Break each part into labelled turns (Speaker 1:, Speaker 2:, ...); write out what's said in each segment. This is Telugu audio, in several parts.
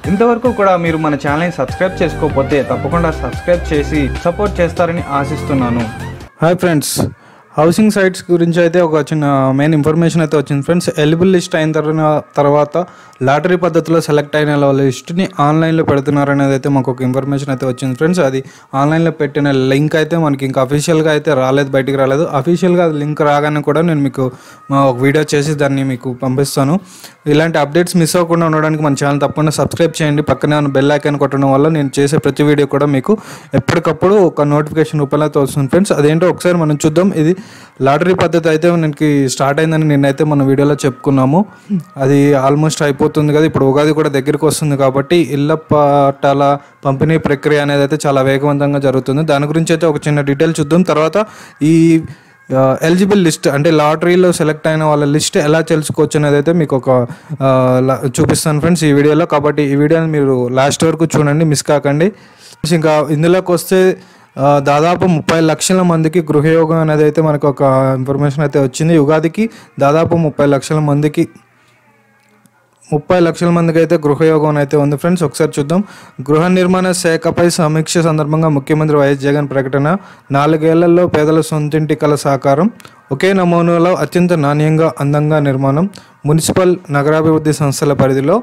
Speaker 1: ఇంతవరకు కూడా మీరు మన ఛానల్ని సబ్స్క్రైబ్ చేసుకోకపోతే తప్పకుండా సబ్స్క్రైబ్ చేసి సపోర్ట్ చేస్తారని ఆశిస్తున్నాను. హాయ్ ఫ్రెండ్స్, హౌసింగ్ సైట్స్ గురించి అయితే ఒక చిన్న మెయిన్ ఇన్ఫర్మేషన్ అయితే వచ్చింది ఫ్రెండ్స్. ఎలిజిబుల్ లిస్ట్ అయిన తర్వాత లాటరీ పద్ధతిలో సెలెక్ట్ అయిన వాళ్ళ లిస్ట్ని ఆన్లైన్లో పెడుతున్నారు అనేది అయితే మాకు ఒక ఇన్ఫర్మేషన్ అయితే వచ్చింది ఫ్రెండ్స్. అది ఆన్లైన్లో పెట్టిన లింక్ అయితే మనకి ఇంకా అఫీషియల్గా అయితే రాలేదు, బయటికి రాలేదు. అఫీషియల్గా లింక్ రాగానే కూడా నేను మీకు ఒక వీడియో చేసి దాన్ని మీకు పంపిస్తాను. ఇలాంటి అప్డేట్స్ మిస్ అవ్వకుండా ఉండడానికి మన ఛానల్ తప్పకుండా సబ్స్క్రైబ్ చేయండి. పక్కనే బెల్ ఐకాన్ కొట్టడం వల్ల నేను చేసే ప్రతి వీడియో కూడా మీకు ఎప్పటికప్పుడు ఒక నోటిఫికేషన్ రూపంలో అయితే వస్తుంది ఫ్రెండ్స్. అదేంటో ఒకసారి మనం చూద్దాం. ఇది లాటరీ పద్ధతి అయితే మనకి స్టార్ట్ అయిందని నిన్నైతే మన వీడియోలో చెప్పుకున్నాము. అది ఆల్మోస్ట్ అయిపోతుంది కదా, ఇప్పుడు ఉగాది కూడా దగ్గరికి వస్తుంది కాబట్టి ఇళ్ల పట్టాల పంపిణీ ప్రక్రియ అనేది అయితే చాలా వేగవంతంగా జరుగుతుంది. దాని గురించి అయితే ఒక చిన్న డీటెయిల్ చూద్దాం. తర్వాత ఈ ఎలిజిబుల్ లిస్ట్ అంటే లాటరీలో సెలెక్ట్ అయిన వాళ్ళ లిస్ట్ ఎలా తెలుసుకోవచ్చు అనేది అయితే మీకు ఒక చూపిస్తాను ఫ్రెండ్స్ ఈ వీడియోలో. కాబట్టి ఈ వీడియోని మీరు లాస్ట్ వరకు చూడండి, మిస్ కాకండి. ఇంకా ఇందులోకి వస్తే దాదాపు 30 లక్షల మందికి గృహయోగం అనేది అయితే మనకు ఒక ఇన్ఫర్మేషన్ అయితే వచ్చింది. ఉగాదికి దాదాపు 30 లక్షల మందికి అయితే గృహయోగం అయితే ఉంది ఫ్రెండ్స్. ఒకసారి చూద్దాం. గృహ నిర్మాణ శాఖపై సమీక్ష సందర్భంగా ముఖ్యమంత్రి వైఎస్ జగన్ ప్రకటన. 4 ఏళ్లలో పేదల సొంతింటి కల సాకారం. ఒకే నమూనాలో అత్యంత నాణ్యంగా అందంగా నిర్మాణం. మున్సిపల్ నగరాభివృద్ధి సంస్థల పరిధిలో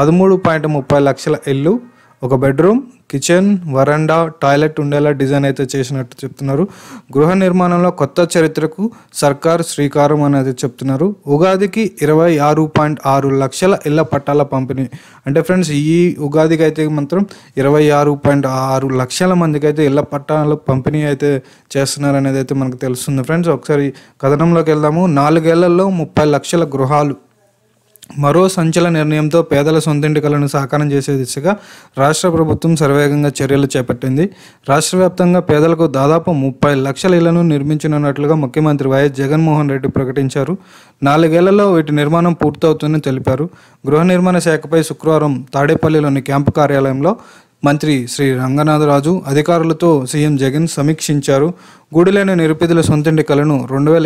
Speaker 1: 13.30 లక్షల ఇల్లు, ఒక బెడ్రూమ్, కిచెన్, వరండా, టాయిలెట్ ఉండేలా డిజైన్ అయితే చేసినట్టు చెప్తున్నారు. గృహ నిర్మాణంలో కొత్త చరిత్రకు సర్కార్ శ్రీకారం అనేది చెప్తున్నారు. ఉగాదికి 26.6 లక్షల ఇళ్ల పట్టాల పంపిణీ. అంటే ఫ్రెండ్స్ ఈ ఉగాదికి అయితే మాత్రం 26.6 లక్షల మందికి అయితే ఇళ్ల పట్టాల పంపిణీ అయితే చేస్తున్నారు అనేది అయితే మనకు తెలుస్తుంది ఫ్రెండ్స్. ఒకసారి కథనంలోకి వెళ్దాము. 4 ఏళ్లలో 30 లక్షల గృహాలు. మరో సంచలన నిర్ణయంతో పేదల సొంతింటి కలను సాకారం చేసే దిశగా రాష్ట్ర ప్రభుత్వం శరవేగంగా చర్యలు చేపట్టింది. రాష్ట్ర వ్యాప్తంగా పేదలకు దాదాపు 30 లక్షల ఇళ్లను నిర్మించనున్నట్లుగా ముఖ్యమంత్రి వైఎస్ జగన్మోహన్ రెడ్డి ప్రకటించారు. 4 ఏళ్లలో వీటి నిర్మాణం పూర్తవుతుందని తెలిపారు. గృహ నిర్మాణ శాఖపై శుక్రవారం తాడేపల్లిలోని క్యాంపు కార్యాలయంలో మంత్రి శ్రీ రంగనాథరాజు అధికారులతో సీఎం జగన్ సమీక్షించారు. గూడులేని నిరుపేదల సొంతింటి కలను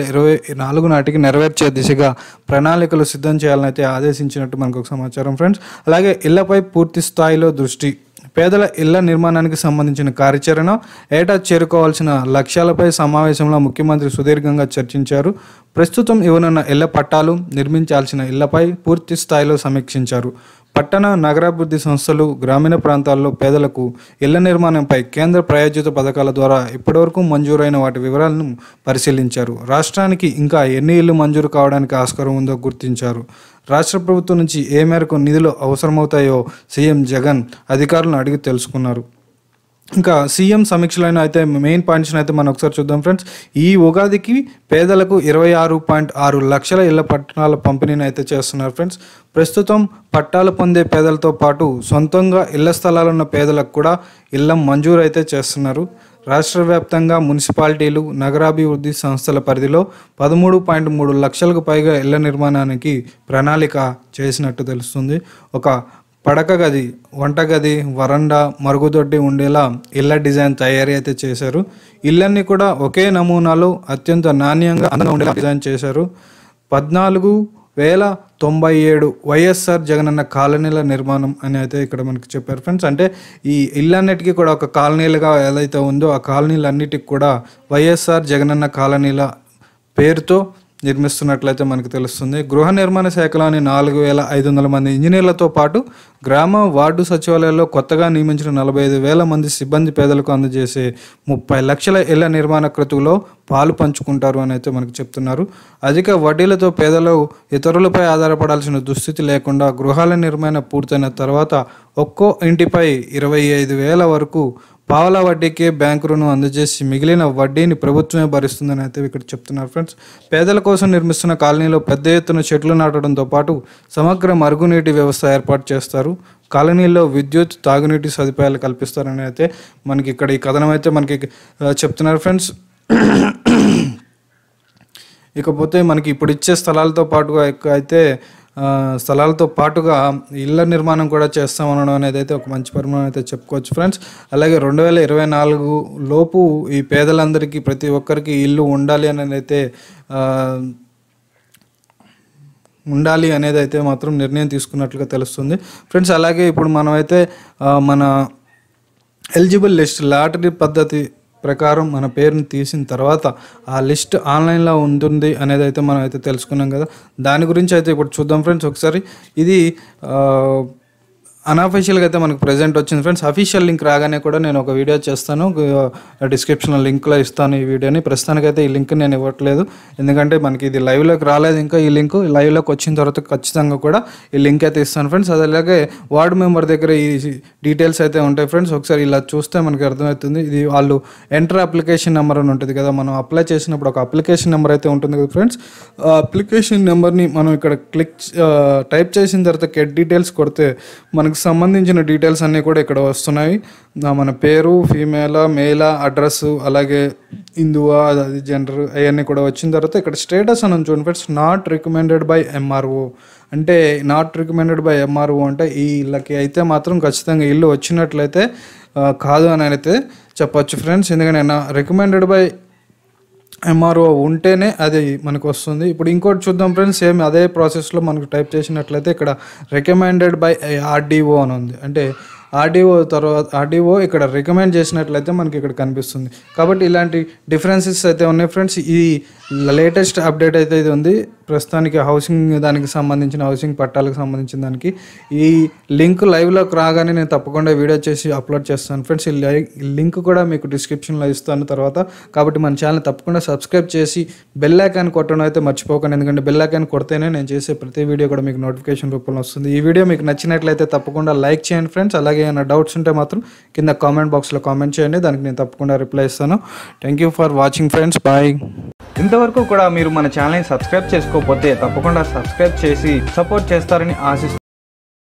Speaker 1: 2024 నాటికి నెరవేర్చే దిశగా ప్రణాళికలు సిద్ధం చేయాలని అయితే ఆదేశించినట్టు మనకు ఒక సమాచారం ఫ్రెండ్స్. అలాగే ఇళ్లపై పూర్తి స్థాయిలో దృష్టి. పేదల ఇళ్ల నిర్మాణానికి సంబంధించిన కార్యాచరణ, ఏటా చేరుకోవాల్సిన లక్ష్యాలపై సమావేశంలో ముఖ్యమంత్రి సుదీర్ఘంగా చర్చించారు. ప్రస్తుతం ఇవ్వనున్న ఇళ్ల పట్టాలు, నిర్మించాల్సిన ఇళ్లపై పూర్తి స్థాయిలో సమీక్షించారు. పట్టణ నగరాభివృద్ధి సంస్థలు గ్రామీణ ప్రాంతాల్లో పేదలకు ఇళ్ల నిర్మాణంపై కేంద్ర ప్రాయోజిత పథకాల ద్వారా ఇప్పటివరకు మంజూరైన వాటి వివరాలను పరిశీలించారు. రాష్ట్రానికి ఇంకా ఎన్ని ఇళ్లు మంజూరు కావడానికి ఆస్కారం ఉందో గుర్తించారు. రాష్ట్ర ప్రభుత్వం నుంచి ఏ మేరకు నిధులు అవసరమవుతాయో సీఎం జగన్ అధికారులను అడిగి తెలుసుకున్నారు. ఇంకా సీఎం సమీక్షలో అయితే మెయిన్ పాయింట్స్ అయితే మనం ఒకసారి చూద్దాం ఫ్రెండ్స్. ఈ ఉగాదికి పేదలకు 26.6 లక్షల ఇళ్ల పట్టాల పంపిణీని అయితే చేస్తున్నారు ఫ్రెండ్స్. ప్రస్తుతం పట్టాలు పొందే పేదలతో పాటు సొంతంగా ఇళ్ల స్థలాలున్న పేదలకు కూడా ఇళ్ల మంజూరు అయితే చేస్తున్నారు. రాష్ట్ర వ్యాప్తంగా మున్సిపాలిటీలు, నగరాభివృద్ధి సంస్థల పరిధిలో 13.3 లక్షలకు పైగా ఇళ్ల నిర్మాణానికి ప్రణాళిక చేసినట్టు తెలుస్తుంది. ఒక పడక గది, వంటగది, వరండా, మరుగుదొడ్డి ఉండేలా ఇళ్ల డిజైన్ తయారీ అయితే చేశారు. ఇళ్ళన్నీ కూడా ఒకే నమూనాలో అత్యంత నాణ్యంగా అందంగా ఉండేలా డిజైన్ చేశారు. 14,097 వైఎస్ఆర్ జగనన్న కాలనీల నిర్మాణం అని అయితే ఇక్కడ మనకి చెప్పారు ఫ్రెండ్స్. అంటే ఈ ఇళ్ళన్నిటికీ కూడా ఒక కాలనీలుగా ఏదైతే ఉందో ఆ కాలనీలన్నిటికి కూడా వైఎస్ఆర్ జగనన్న కాలనీల పేరుతో నిర్మిస్తున్నట్లయితే మనకు తెలుస్తుంది. గృహ నిర్మాణ శాఖలోని 4,500 మంది ఇంజనీర్లతో పాటు గ్రామ వార్డు సచివాలయాల్లో కొత్తగా నియమించిన 45,000 మంది సిబ్బంది పేదలకు అందజేసే 30 లక్షల ఇళ్ల నిర్మాణ క్రతువులో పాలు పంచుకుంటారు అని అయితే మనకు చెప్తున్నారు. అధిక వడ్డీలతో పేదలు ఇతరులపై ఆధారపడాల్సిన దుస్థితి లేకుండా గృహాల నిర్మాణం పూర్తయిన తర్వాత ఒక్కో ఇంటిపై 25,000 వరకు పావలా వడ్డీకే బ్యాంకు రుణం అందజేసి మిగిలిన వడ్డీని ప్రభుత్వమే భరిస్తుందని అయితే ఇక్కడ చెప్తున్నారు ఫ్రెండ్స్. పేదల కోసం నిర్మిస్తున్న కాలనీలో పెద్ద ఎత్తున చెట్లు నాటడంతో పాటు సమగ్ర మరుగునీటి వ్యవస్థ ఏర్పాటు చేస్తారు. కాలనీల్లో విద్యుత్, తాగునీటి సదుపాయాలు కల్పిస్తారని అయితే మనకి ఇక్కడ ఈ కథనం అయితే మనకి చెప్తున్నారు ఫ్రెండ్స్. ఇకపోతే మనకి ఇప్పుడు ఇచ్చే స్థలాలతో పాటుగా ఇళ్ల నిర్మాణం కూడా చేస్తామనడం అనేది అయితే ఒక మంచి పరిమాణం అయితే చెప్పుకోవచ్చు ఫ్రెండ్స్. అలాగే 2024 లోపు ఈ పేదలందరికీ ప్రతి ఒక్కరికి ఇల్లు ఉండాలి అని అయితే ఉండాలి అనేది అయితే మాత్రం నిర్ణయం తీసుకున్నట్లుగా తెలుస్తుంది ఫ్రెండ్స్. అలాగే ఇప్పుడు మనమైతే మన ఎలిజిబుల్ లిస్ట్ లాటరీ పద్ధతి ప్రకారం మన పేరుని తీసిన తర్వాత ఆ లిస్ట్ ఆన్లైన్లో ఉంటుంది అనేది అయితే మనం అయితే తెలుసుకున్నాం కదా. దాని గురించి అయితే ఇప్పుడు చూద్దాం ఫ్రెండ్స్ ఒకసారి. ఇది అన్అఫీషియల్గా అయితే మనకు ప్రెజెంట్ వచ్చింది ఫ్రెండ్స్. అఫీషియల్ లింక్ రాగానే కూడా నేను ఒక వీడియో చేస్తాను, డిస్క్రిప్షన్లో లింక్లో ఇస్తాను ఈ వీడియోని. ప్రస్తుతానికైతే ఈ లింక్ నేను ఇవ్వట్లేదు, ఎందుకంటే మనకి ఇది లైవ్లోకి రాలేదు ఇంకా. ఈ లింక్ లైవ్లోకి వచ్చిన తర్వాత ఖచ్చితంగా కూడా ఈ లింక్ అయితే ఇస్తాను ఫ్రెండ్స్. అలాగే వార్డు మెంబర్ దగ్గర ఈ డీటెయిల్స్ అయితే ఉంటాయి ఫ్రెండ్స్. ఒకసారి ఇలా చూస్తే మనకి అర్థమవుతుంది. ఇది వాళ్ళు ఎంటర్ అప్లికేషన్ నెంబర్ అని ఉంటుంది కదా, మనం అప్లై చేసినప్పుడు ఒక అప్లికేషన్ నెంబర్ అయితే ఉంటుంది కదా ఫ్రెండ్స్. ఆ అప్లికేషన్ నెంబర్ని మనం ఇక్కడ టైప్ చేసిన తర్వాత గెట్ డీటెయిల్స్ కొడితే మనకు సంబంధించిన డీటెయిల్స్ అన్నీ కూడా ఇక్కడ వస్తున్నాయి. మన పేరు, ఫీమేలా, మేలా, అడ్రస్, అలాగే హిందువా, అది జెండర్, అవన్నీ కూడా వచ్చిన తర్వాత ఇక్కడ స్టేటస్ అని చూడండి friends. Not recommended by MRO అంటే, నాట్ రికమెండెడ్ బై ఎంఆర్ఓ అంటే ఈ ఇళ్ళకి అయితే మాత్రం ఖచ్చితంగా ఇల్లు వచ్చినట్లయితే కాదు అని అయితే చెప్పొచ్చు ఫ్రెండ్స్. ఎందుకంటే రికమెండెడ్ బై ఎంఆర్ఓ ఉంటేనే అది మనకు వస్తుంది. ఇప్పుడు ఇంకోటి చూద్దాం ఫ్రెండ్స్. సేమ్ అదే ప్రాసెస్లో మనకు టైప్ చేసినట్లయితే ఇక్కడ రికమెండెడ్ బై ఆర్డీఓ అని ఉంది. అంటే ఆర్డీఓ ఇక్కడ రికమెండ్ చేసినట్లయితే మనకి ఇక్కడ కనిపిస్తుంది. కాబట్టి ఇలాంటి డిఫరెన్సెస్ అయితే ఉన్నాయి ఫ్రెండ్స్. ఈ లేటెస్ట్ అప్డేట్ అయితే ఇది ఉంది ప్రస్తుతానికి హౌసింగ్ దానికి సంబంధించిన, హౌసింగ్ పట్టాలకు సంబంధించిన దానికి. ఈ లింక్ లైవ్లోకి రాగానే నేను తప్పకుండా వీడియో చేసి అప్లోడ్ చేస్తాను ఫ్రెండ్స్. ఈ లింక్ కూడా మీకు డిస్క్రిప్షన్లో ఇస్తాను తర్వాత. కాబట్టి మన ఛానల్ తప్పకుండా సబ్స్క్రైబ్ చేసి బెల్ ఐకాన్ కొట్టడం అయితే మర్చిపోకండి, ఎందుకంటే బెల్ ఐకాన్ కొడితేనే నేను చేసే ప్రతి వీడియో కూడా మీకు నోటిఫికేషన్ రూపంలో వస్తుంది. ఈ వీడియో మీకు నచ్చినట్లయితే తప్పకుండా లైక్ చేయండి ఫ్రెండ్స్. అలాగే ఏమైనా డౌట్స్ ఉంటే మాత్రం కింద కామెంట్ బాక్స్లో కామెంట్ చేయండి, దానికి నేను తప్పకుండా రిప్లై ఇస్తాను. Thank you for watching friends, bye. ఇంతవరకు కూడా మీరు మన ఛానల్ని సబ్స్క్రైబ్ చేసుకోకపోతే తప్పకుండా సబ్స్క్రైబ్ చేసి సపోర్ట్ చేస్తారని ఆశిస్తున్నాను.